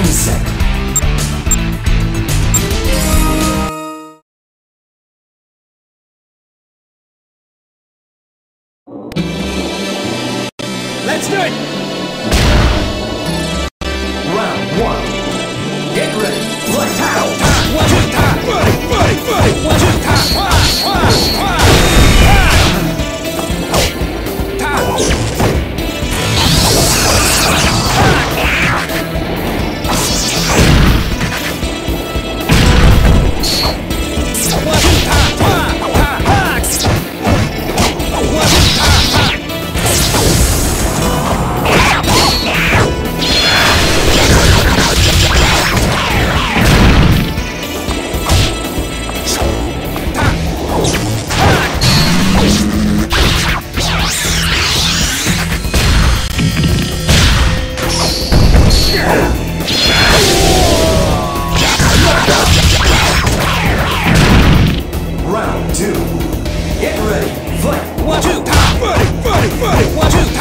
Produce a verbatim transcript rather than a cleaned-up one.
set. Let's do it! Round one. Get ready. Fight. One, two, time! Fight, fight, fight! One, two, time! Fight, fight, Round two. Get ready. Fight. one, two, time! Fight, fight, fight! One, two,